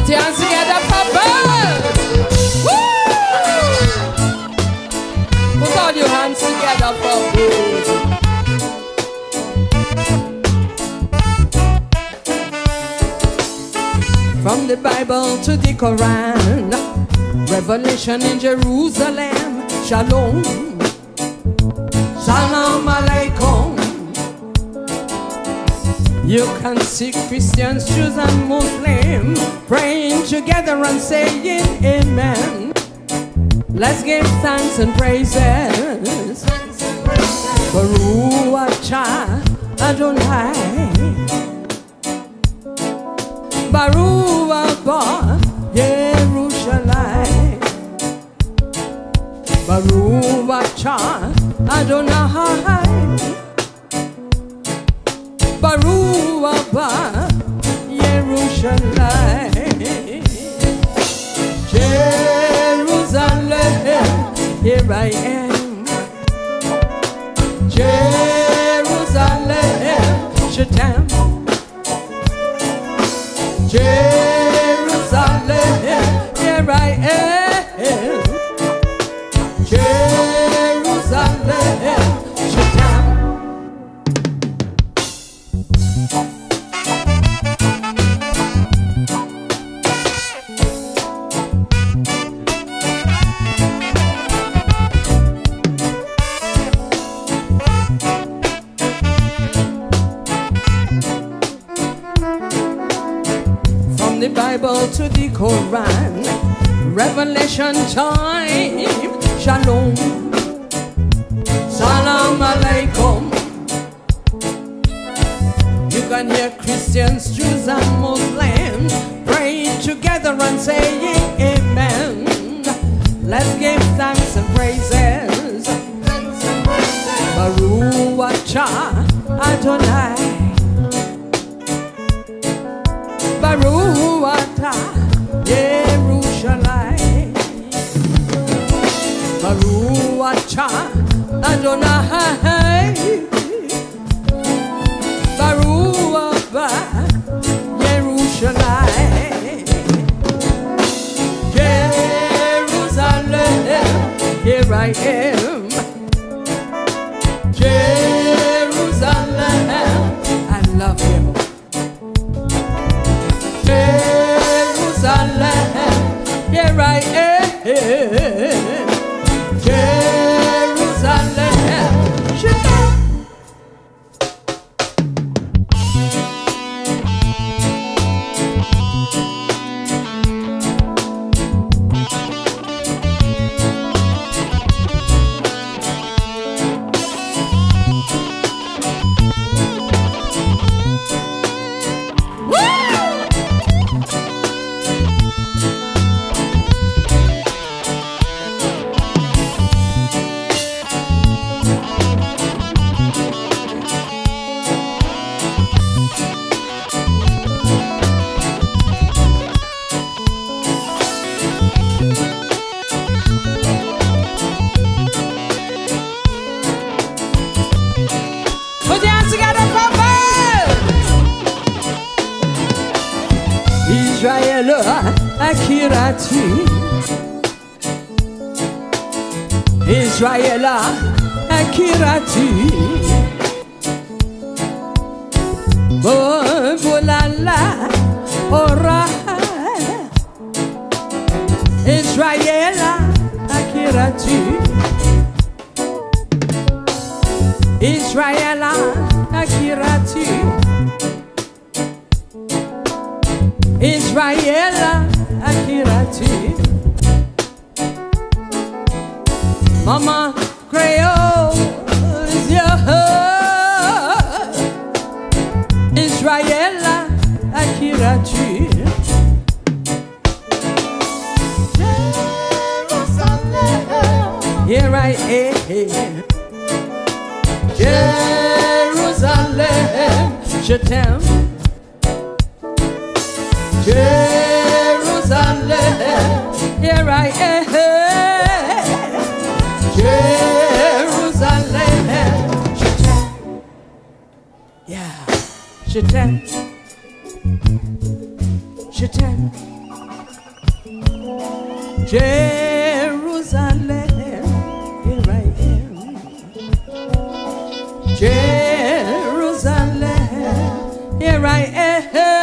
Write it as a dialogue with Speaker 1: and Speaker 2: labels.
Speaker 1: Put your hands together for bird. Woo! Put all your hands together for bird. From the Bible to the Quran, Revelation in Jerusalem, Shalom, Salam Alaikum. You can see Christians, Jews and Muslims praying together and saying amen. Let's give thanks and praises for Rfock Adonai, Baruch Abba Yerushalayim, Baruch Adonai, Baruch Abba Yerushalayim. Jerusalem, here I am. Jerusalem, Shatam. Jerusalem, here I am. Jerusalem, Shatam. The Bible to the Quran, Revelation time, Shalom, Salam Alaikum. You can hear Christians, Jews and Muslims praying together and saying amen. Let's give thanks and praises. Baruch Adonai, Baruch Yerushalayim, Baruch Adonai, Baruch Yerushalayim. Jerusalem, here I am. Jerusalem, I love you. Jerusalem, here I am. Jerusalem, Shalom. Israel Akirati, Israel Akirati, Bolala Ora, Israel Akirati, Israel Akirati, Israel Akirati, Mama Creole is yours. Israel Akirati, Jerusalem, here I am. Jerusalem, Shatam. Jerusalem, here I am. Jerusalem, Shatam. Yeah, Shatam, Shatam. Jerusalem, here I am. Jerusalem, here I am.